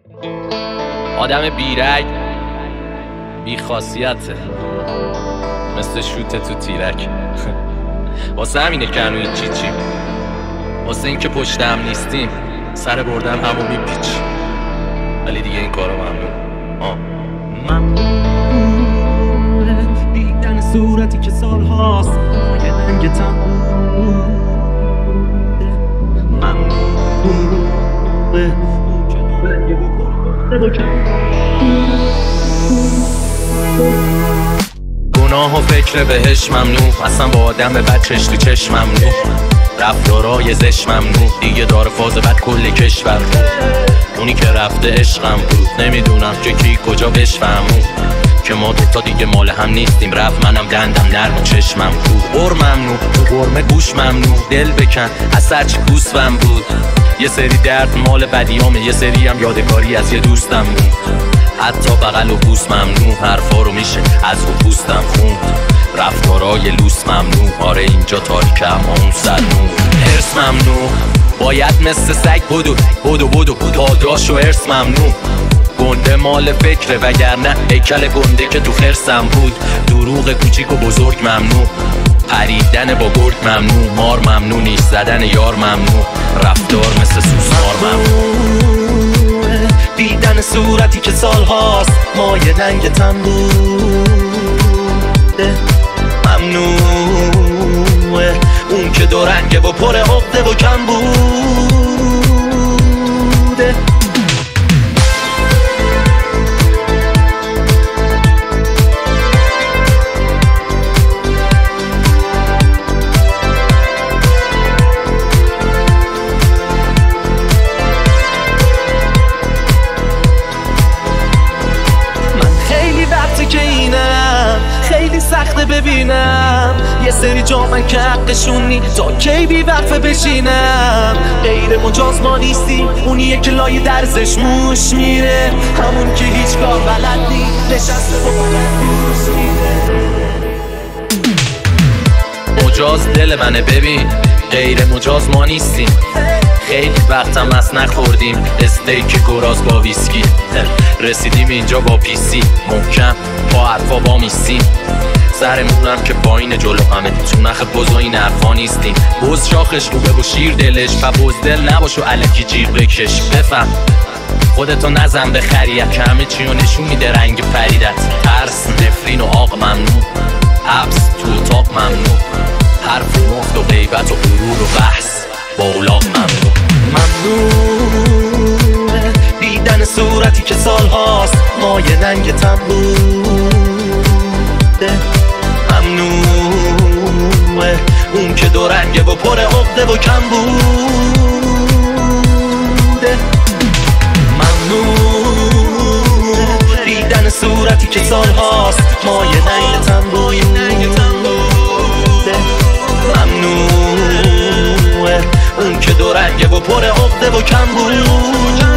آدم بیرگ بی خاصیته، مثل شوت تو تیرک. واسه همینه که هنو این چیچیم، واسه این که پشت هم نیستیم سر بردن همو میپیچ. ولی دیگه این کارو ممنون دیدن صورتی که سال هاست یه دنگتم گناه و فکر بهش ممنوع، اصلا با آدم بد چش تو چشم ممنوع، رفتارای زش ممنوع، دیگه داره فاز بد کل کشور. اونی که رفته عشقم بود، نمیدونم که کی کجا بشفهمون که ما دوتا دیگه مال هم نیستیم. رفت منم دندم نرم و چشمم بود. غر ممنوع، تو غرمه گوش ممنوع، دل بکن از سرچی گوسفم بود. یه سری درد مال بدیامه، یه سری هم یادگاری از یه دوستم بود. حتی بغل و بوس ممنوع، حرفا رو میشه از رو پوستم خوند. رفتارای لوس ممنوع، آره اینجا تاریکه اما اون سر نور. حرص ممنوع، باید مثل سگ بدو پاداش و حرص ممنوع. گنده مال فکره وگرنه هیکل گنده که تو خرسم بود. دروغ کوچیک و بزرگ ممنوع، پریدن با گرگ ممنوع. مار ممنوع، نیش زدن یار ممنوع، رفتار مثل سوسمار ممنوع. دیدن صورتی که سال هاست مایه دنگتم بوده ممنوعه. اون که دو رنگه و پر عقده و کم بوده. خیلی سخته ببینم یه سری جا من که حقشون نی تا کی بی وقفه بشینم. غیر مجاز ما نیستیم، اونیه که لای درزش موش میره، همون که هیچ کار بلد نی نشسته با موش میره. مجاز دل منه ببین، غیر مجاز ما نیستیم. خیلی وقتم مست نخوردیم استیک گراز با ویسکی. رسیدیم اینجا با پیسی محکم با حرفا با میستیم. سرمونم که پایین جلو همه تو نخ بز و این حرفا نیستیم. بز شاخش روبه و شیر دلش و بزدل نباش و علکی جیر بکش. بفهم خودتو نزن به خریت که همه چی رو نشون میده رنگ پریدت. ترس، نفرین و آق ممنوع، حبس تو اتاق ممنوع، حرف مفت و غیبت و غرور و بحث با اولاق ممنوع. ممنوعه دیدن صورتی که سال هاست مایه دنگتم بوده ممنوعه. اون که دو رنگه و پر عقده و کم بوده ممنوعه دیدن صورتی که سال هاست مایه دنگتم بوده ممنوعه. اون که دو رنگه و پر عقده و کم بود.